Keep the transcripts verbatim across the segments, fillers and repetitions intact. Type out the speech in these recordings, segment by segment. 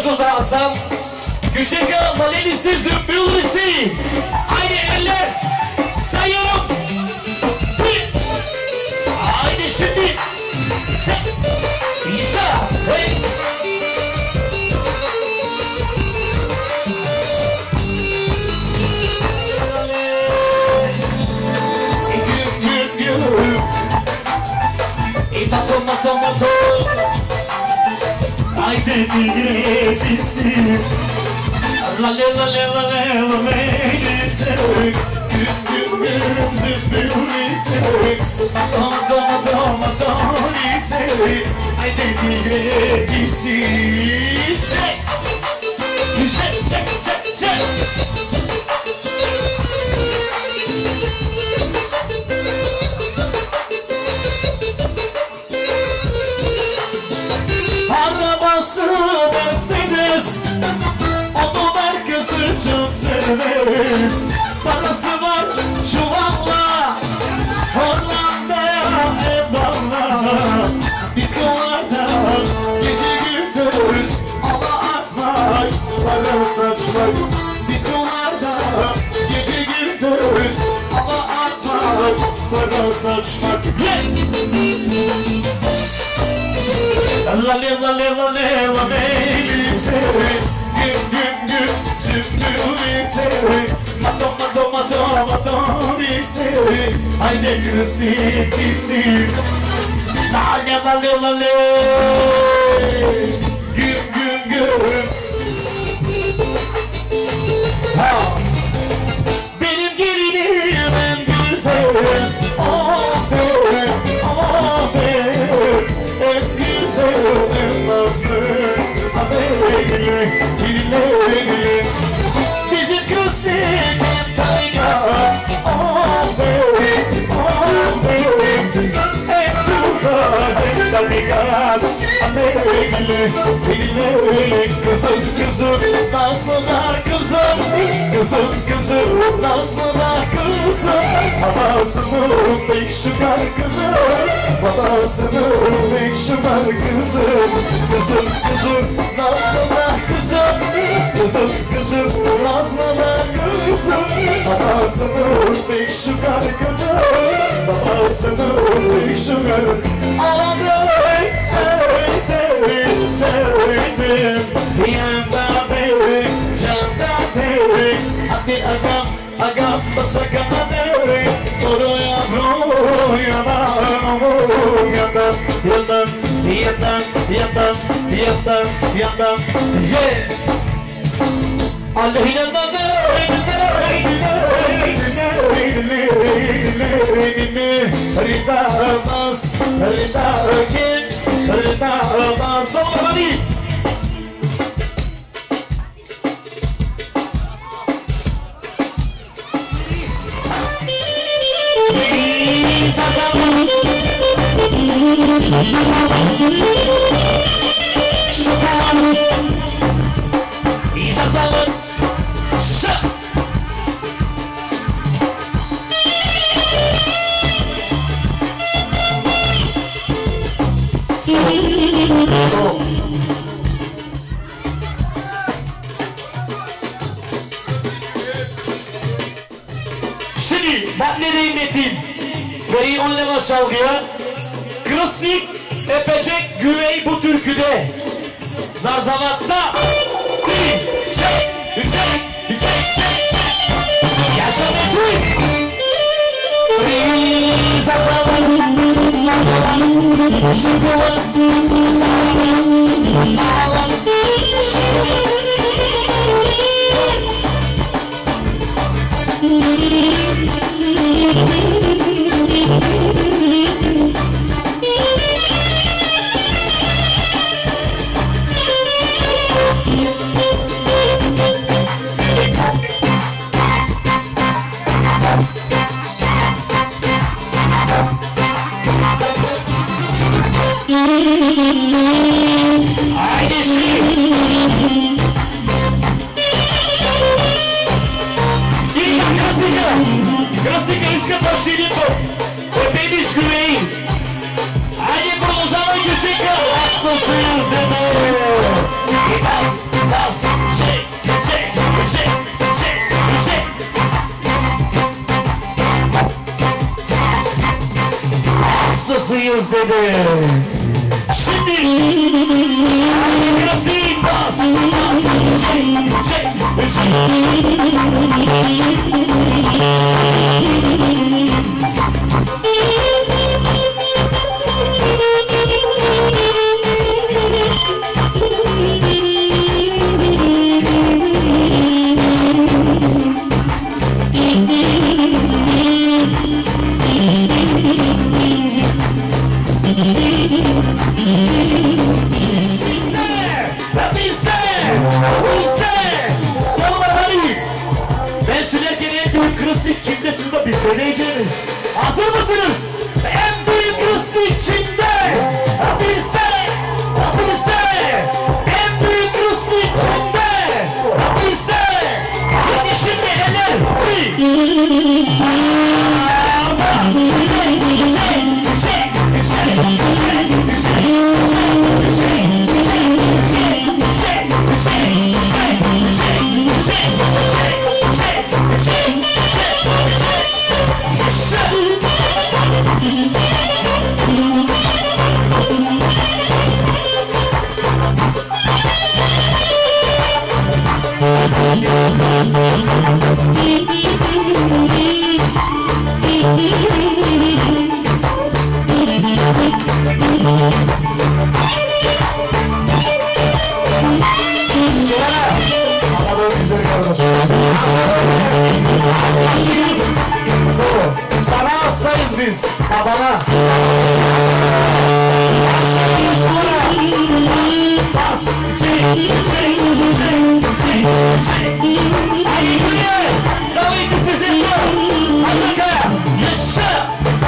biraz uzansam. Küçük Malelisi, Zümbülisi. Haydi eller sayıyorum. Bir. Haydi şimdi. İşa. Hey. Mato, mato, mato. Haydi digresi. La le la le la le la le se. Güm güm güm zümbülisi. Mato, mato, mato, mato se. Haydi digresi. Çek. Çek, çek, çek, çek. Arabası Mercedes, onu markası çok severiz. Parası var çuvalla, Hollanda'ya eyvallah. Diskolarda gece gündüz hava atmak, para saçmak. Diskolarda gece gündüz hava atmak, para saçmak. La le la le la le la baby say, güm güm güm zümbülü say, mato mato mato mato say, haydi Christine la le la le la le, güm güm güm. Ha, benim gelinim en güzel, oh be, oh be, en güzel. Bizim kızın kaynağı. Oh baby, oh baby. En kızın kaynağı. Ameli, ameli, kızım kızım, Nazlı'na kızım, kızım kızım, Nazlı'na kızım, babasının pek şükür kızım, babasının pek şükür kızım, kızım kızım, Nazlı'na kızım, kızım kızım, Nazlı'na kızım, babasının pek şükür kızım, babasının pek şükür. Ağladım, Yanda bey, canda bey, hadi agam, agam basakama bey, oru yavru yanam, yanam, yanam, yanam, yanam, yanam, yanam, yeah. Allah'ın adına, rida mas, rida kim, rida mas, olmadı. Şokan İzazalın Şa Şimdi bak ne diyeyim Metin. Vereyim onlara çalgıya. Krasnik Epecek Güvey bu türküde. Zarzavatta. Bir, çek, çek, çek, çek, çek. Yaşa Metin. Bir, zarzavatta. Şıkıvan, zarzavatta. Ağlan, şıkıvan. Haydi şimdi. Klasika iska pošiljivo, Epediš Güvey. Ajde, продолжавай, Ючека, ласно се юздемо. И бас. razıyız dedi. Şimdi klasik bas, bas, çek, çek, çek. Kimde siz de biz deneyeceğiniz. Hazır mısınız? En büyük Ruslik kimde? Bizde! Bizde! En büyük Ruslik kimde? Bizde! Hadi şimdi eller! Bir! Bas! Çek! Çek! Çek! Çek! Sana hastayız biz, babana. Bas, çek, çek, çek, çek, çek. Haydi buraya, David sizin bu. Hazırka, yaşa.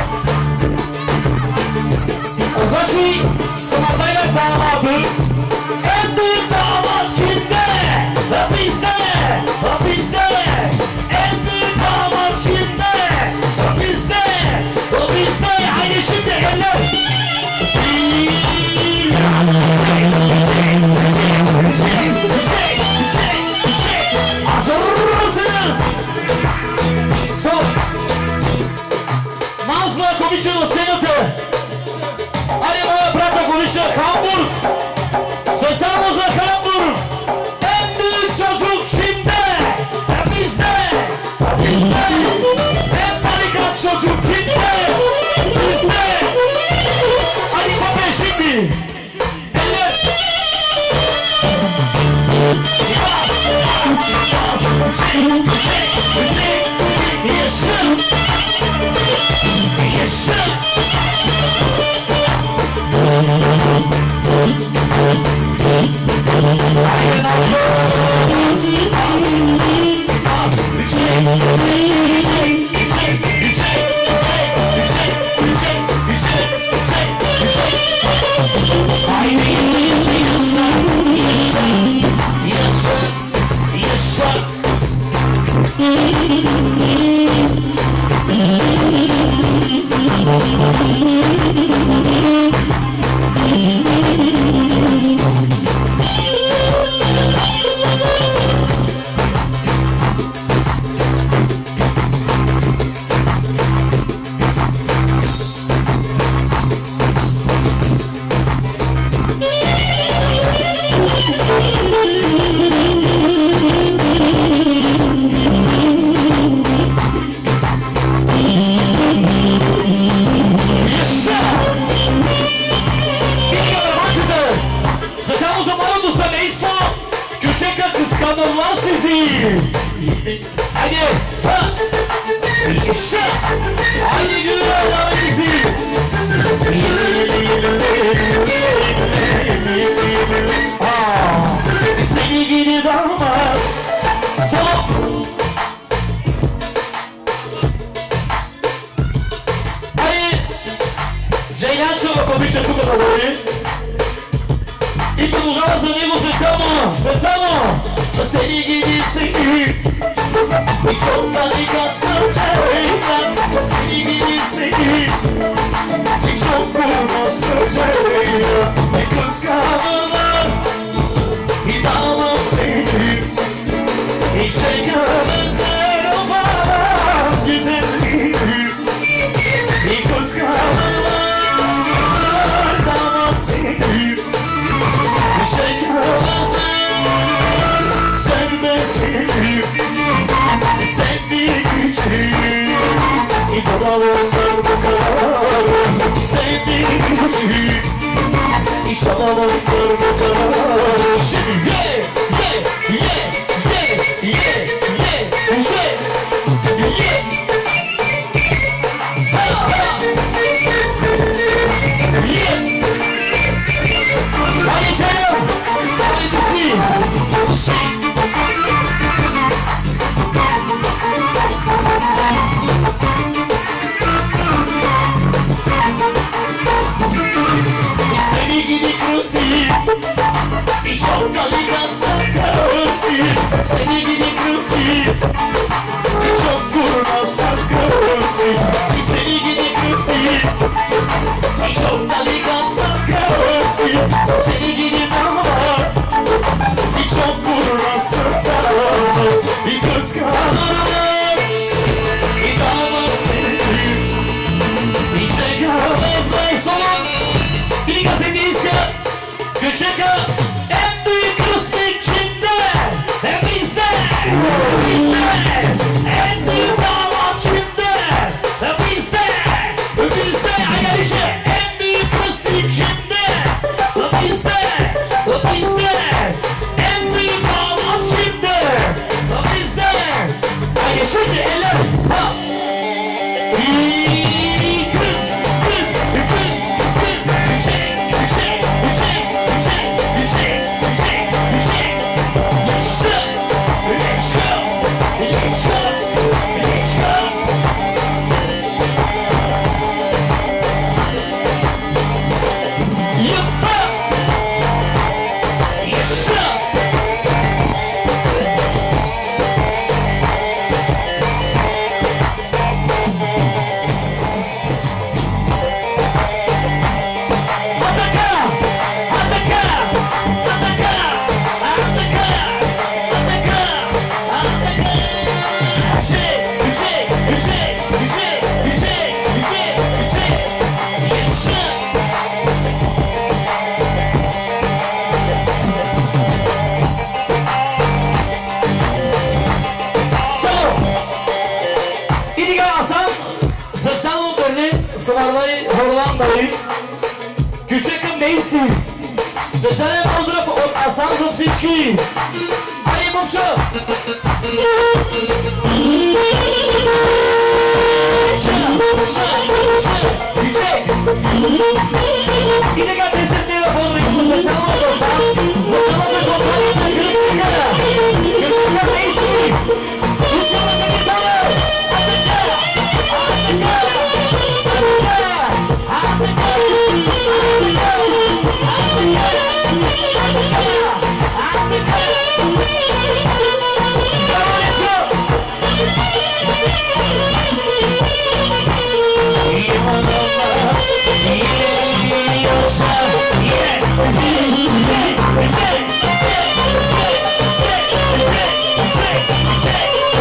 Ozaçi, Samatayla damadı. En büyük damat kimde? Bizde, bizde. En büyük damat kimde? Bizde, bizde. Haydi şimdi eller. Hazır mısınız? Son. Nazlı Komiçino senatör. Hadi bana bırak Komiçino. Hamburg. Sosyalımıza Hamburg. En büyük çocuk kimde? Bizde. Bizde. En tarikat çocuk kimde? Bizde. Hadi kopya şimdi. Eller. Çek, çek, çek. Yaşa. Yaşa. Kıskanırlar sizi. Hadi. Ha. Yaşa. Hadi gülüyorlar bizi. Seni gidi damat. Son. Hadi. Ceylan şova kobişe tuka favori. I продължава за него специално, специално сени гиди сени и чокали как сърчена сени гиди сени и чокално сърчена и къскавана и дама сени и чекаме здравана и земли и къскавана Hiç olamazlar bu kadar sevdiğim için. Hiç olamazlar bu kadar. Şimdi ye ye ye ye ye ye ye ye. Hadi canım, hadi bizi. Seni gidi kruzi, çok kalikan sakınsın. Seni gidi kruzi, çok kurma sakınsın. Seni gidi kruzi, çok kalikan sakınsın. Seni gidi damar, çok kurma sakınsın. Bir kız kanarlar, bir damar sevdim. Bir şey görmezler solun. Bir gazeteyse Göçeka en büyük Ruslik kimde? Sen bizde, bizde. En büyük damat kimde? Sen bizde, bizde. Ayarıcı en büyük Ruslik kimde? Bizde, bizde. En büyük damat kimde? Bizde. Ayarıcı eller. Sıvarlayı Hollanda'yı Küçük'ün neysi Sözlerine pozdrav od Asanzım Siçki Hadi Mopşo Küçük Yine kardeşim diye pozdrav Sözlerine pozdrav Sözlerine pozdrav Küçük'ün neysi Rusya'nın gitarı Yeah!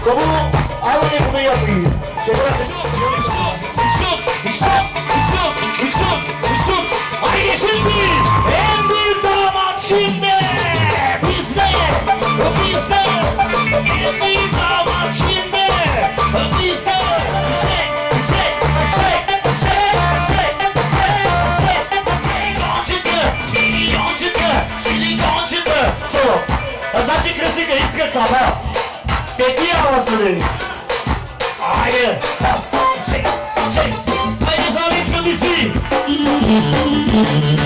Como algo bunu yapayım. Ay şimdi en büyük damat kimde? Bizde, bizde. En büyük damat kimde? Bizde. Значит, красиво иска каба. Пети авасыны. Haydi. Bas. Çek. Çek. Haydi zahmet yıldızı.